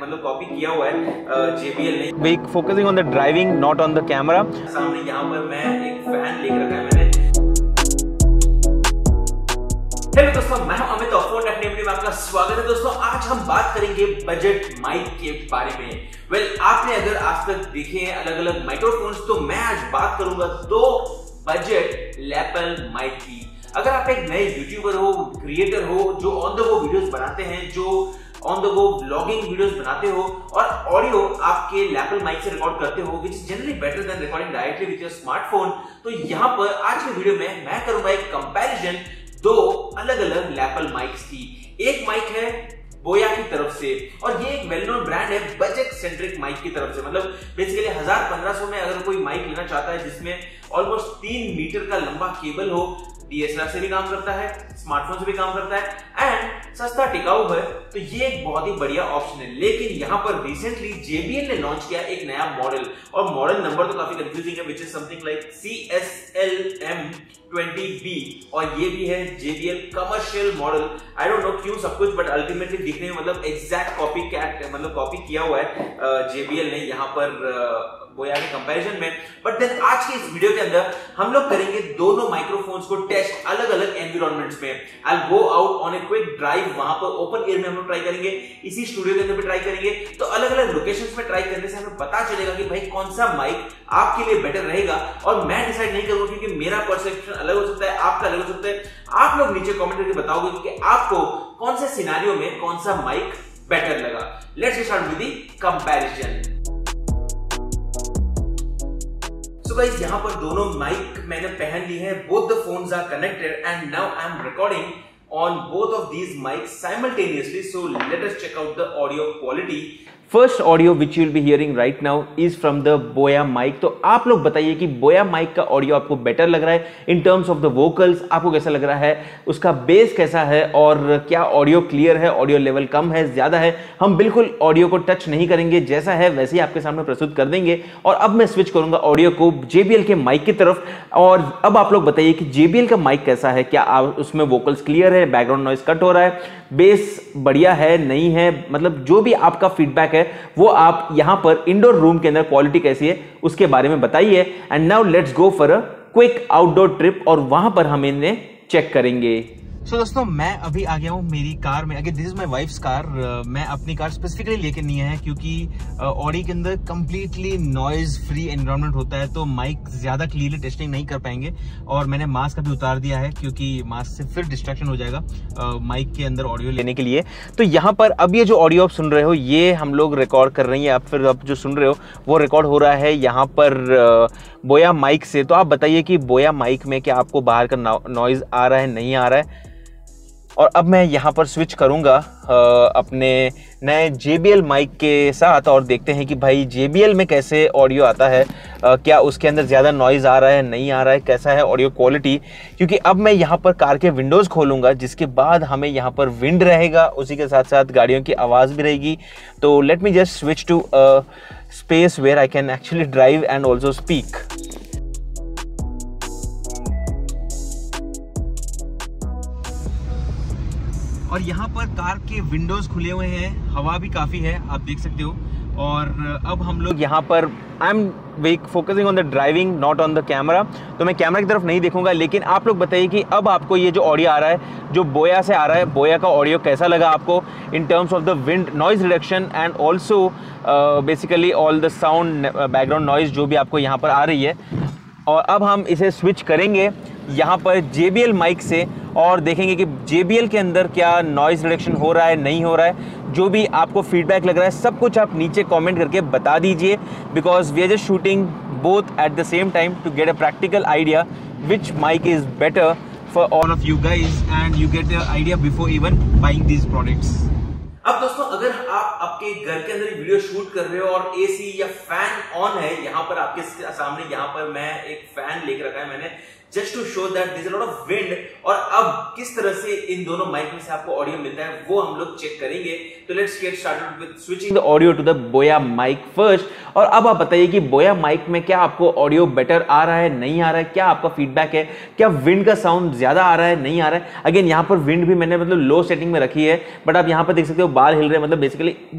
मतलब कॉपी किया हुआ है JBL ने। We focusing on the driving not on the camera. सामने यहाँ पर मैं एक फैन लेकर रखा है मैंने। हेलो दोस्तों, मैं हूं अमित और फोन टेक्निकली में आपका स्वागत है। दोस्तों आज हम बात करेंगे बजट माइक के बारे में। वेल आपने अगर आज तक देखे हैं अलग अलग माइक्रोफोन्स, तो मैं आज बात करूंगा दो बजट लैपल माइक की। अगर आप एक नए यूट्यूबर हो, क्रिएटर हो, जो ऑन द गो वीडियोस बनाते हैं, जो on the go vlogging videos बनाते हो और ऑडियो आपके लैपल माइक से रिकॉर्ड करते हो, which is generally better than recording directly with your smartphone, तो यहाँ पर आज के वीडियो में मैं करूंगा एक कंपैरिजन दो अलग अलग लैपल माइक्स की। एक माइक है बोया की तरफ से और ये एक वेल नोन ब्रांड है बजट सेंट्रिक माइक की तरफ से। मतलब बेसिकली 1000-1500 में अगर कोई माइक लेना चाहता है जिसमें ऑलमोस्ट 3 मीटर का लंबा केबल हो, DSLR से भी काम करता है, स्मार्टफोन से भी काम करता है एंड सस्ता टिकाऊ है, तो ये एक बहुत ही बढ़िया ऑप्शन है। लेकिन यहाँ पर रिसेंटली JBL ने लॉन्च किया एक नया मॉडल, और मॉडल नंबर तो काफी कंफ्यूजिंग है, which is something like CSLM20B, और ये भी है JBL commercial model. I don't know क्यों सब कुछ, बट अल्टीमेटली दिखने में मतलब एग्जैक्ट कॉपी कैट मतलब कॉपी किया हुआ है JBL ने यहाँ पर बोया के कंपैरिजन में। बट देन आज के इस वीडियो के अंदर हम लोग करेंगे दोनों माइक्रोफोन्स को टेस्ट अलग अलग एनवायरनमेंट्स में। I will go out on a quick drive, वहां पर ओपन एयर में हम लोग ट्राई करेंगे, इसी स्टूडियो के अंदर भी ट्राई करेंगे। तो अलग अलग लोकेशंस में ट्राई करने से हमें पता चलेगा कि भाई कौन सा माइक आपके लिए बेटर रहेगा। और मैं डिसाइड नहीं करूंगा क्योंकि मेरा परसेप्शन अलग हो सकता है, आपका अलग हो सकता है। आप लोग नीचे कमेंट करके बताओगे कि आपको कौन से सिनेरियो में कौन सा माइक बेटर लगा। Let's start with the comparison. So guys, यहाँ पर दोनों माइक मैंने पहन ली है, both the phones are connected and now I am recording on both of these mics simultaneously. So let us check out the audio quality. First audio which you will be hearing right now is from the Boya mic. तो आप लोग बताइए कि बोया mic का audio आपको better लग रहा है in terms of the vocals, आपको कैसा लग रहा है, उसका बेस कैसा है, और क्या ऑडियो क्लियर है, ऑडियो लेवल कम है, ज्यादा है। हम बिल्कुल ऑडियो को टच नहीं करेंगे, जैसा है वैसे ही आपके सामने प्रस्तुत कर देंगे। और अब मैं स्विच करूंगा ऑडियो को JBL के माइक की तरफ, और अब आप लोग बताइए कि JBL का माइक कैसा है, क्या उसमें वोकल्स क्लियर है, बैकग्राउंड नॉइस कट हो रहा है, बेस बढ़िया है नहीं है, मतलब जो भी आपका फीडबैक है वो आप यहां पर इंडोर रूम के अंदर क्वालिटी कैसी है उसके बारे में बताइए। And now let's go for a quick outdoor trip, और वहां पर हम इन्हें चेक करेंगे। सो दोस्तों मैं अभी आ गया हूँ मेरी कार में। Again this is my wife's car. मैं अपनी कार स्पेसिफिकली लेके नहीं आया क्योंकि ऑडी के अंदर कंप्लीटली नॉइज फ्री एनवायरनमेंट होता है, तो माइक ज्यादा क्लियरली टेस्टिंग नहीं कर पाएंगे। और मैंने मास्क अभी उतार दिया है क्योंकि मास्क से फिर डिस्ट्रैक्शन हो जाएगा माइक के अंदर ऑडियो लेने के लिए। तो यहाँ पर अब ये जो ऑडियो आप सुन रहे हो ये हम लोग रिकॉर्ड कर रही हैं, आप फिर अब जो सुन रहे हो वो रिकॉर्ड हो रहा है यहाँ पर बोया माइक से। तो आप बताइए कि बोया माइक में क्या आपको बाहर का नॉइज आ रहा है, नहीं आ रहा है। और अब मैं यहाँ पर स्विच करूँगा अपने नए JBL माइक के साथ, और देखते हैं कि भाई JBL में कैसे ऑडियो आता है, क्या उसके अंदर ज़्यादा नॉइज़ आ रहा है, नहीं आ रहा है, कैसा है ऑडियो क्वालिटी। क्योंकि अब मैं यहाँ पर कार के विंडोज़ खोलूँगा, जिसके बाद हमें यहाँ पर विंड रहेगा, उसी के साथ साथ गाड़ियों की आवाज़ भी रहेगी। तो let me just switch to space where I can actually drive and also speak. और यहाँ पर कार के विंडोज खुले हुए हैं, हवा भी काफ़ी है, आप देख सकते हो। और अब हम लोग यहाँ पर I am focusing on the driving not on the camera, तो मैं कैमरा की तरफ नहीं देखूंगा। लेकिन आप लोग बताइए कि अब आपको ये जो ऑडियो आ रहा है जो बोया से आ रहा है, बोया का ऑडियो कैसा लगा आपको in terms of the wind noise reduction and also basically all the sound background noise जो भी आपको यहाँ पर आ रही है। और अब हम इसे स्विच करेंगे यहाँ पर JBL माइक से, और देखेंगे कि JBL के अंदर क्या नॉइज़ रिडक्शन हो रहा है, नहीं हो रहा है। जो भी आपको फीडबैक लग रहा है सब कुछ आप नीचे कमेंट करके बता दीजिए, because we are just shooting both at the same time to get a practical idea which mic is better for all of you guys, and you get a idea before even buying these products. अब दोस्तों अगर आप आपके घर के अंदर video shoot कर रहे हो और AC या फैन ऑन है, यहाँ पर आपके सामने यहाँ पर मैं एक फैन लेकर रखा है मैंने, just to show that there is a lot of wind. और अब किस तरह से इन दोनों माइक में से आपको ऑडियो मिलता है वो हम लोग चेक करेंगे। तो let's get started with switching the audio to the Boya mic first. और अब आप बताइए कि बोया माइक में क्या आपको ऑडियो बेटर आ रहा है, नहीं आ रहा है, क्या आपका फीडबैक है, क्या विंड का साउंड ज्यादा आ रहा है, नहीं आ रहा है। अगेन यहाँ पर विंड भी मैंने मतलब लो सेटिंग में रखी है, बट आप यहाँ पर देख सकते हो बाल हिल रहे हैं, मतलब बेसिकली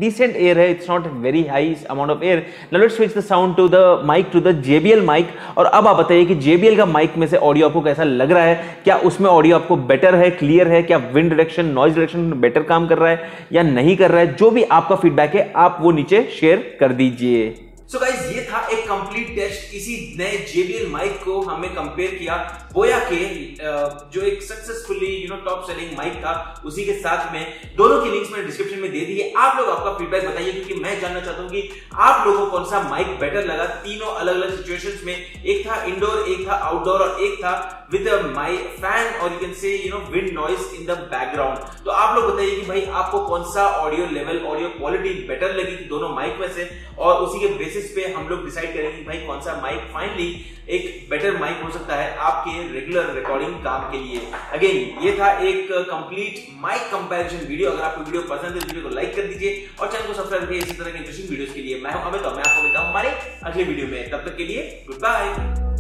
decent air है, it's not very high amount of air. Now let's switch the sound to the mic, to the JBL mic. और अब आप बताइए कि JBL का माइक में से ऑडियो आपको कैसा लग रहा है, क्या उसमें ऑडियो आपको बेटर है, क्लियर है, क्या wind detection, noise detection better काम कर रहा है या नहीं कर रहा है। जो भी आपका फीडबैक है आप वो नीचे शेयर कर दीजिए। सो गाइस, ये था एक कंप्लीट टेस्ट। इसी नए JBL माइक को हमने कंपेयर किया बोया के जो एक सक्सेसफुली टॉप सेलिंग माइक था उसी के साथ में। दोनों की लिंक्स मैंने डिस्क्रिप्शन में दे दी है। आप लोग आपका फीडबैक बताइए, क्योंकि मैं जानना चाहता हूं कि आप लोगों को कौन सा माइक बेटर लगा तीनों अलग अलग सिचुएशंस में। एक था इंडोर, एक था आउटडोर और एक था विद माई फैन और you can say wind noise in the background. तो आप लोग बताइए कि भाई आपको कौन सा audio level, audio quality better लगी थी दोनों माइक में से, और उसी के बेसिस पे हम लोग डिसाइड करेंगे कि भाई कौन सा माइक फाइनली एक बेटर माइक हो सकता है आपके रेगुलर रिकॉर्डिंग काम के लिए। अगेन, ये था एक कंप्लीट माइक कंपैरिजन वीडियो। अगर आपको वीडियो पसंद है तो वीडियो को लाइक कर दीजिए और चैनल को सब्सक्राइब करिए इसी तरह के इंटरेस्टिंग वीडियोस के लिए। मैं हूं अमित और मैं आपको मिलता हूं हमारे अगले वीडियो में। तब तक के लिए गुड बाय।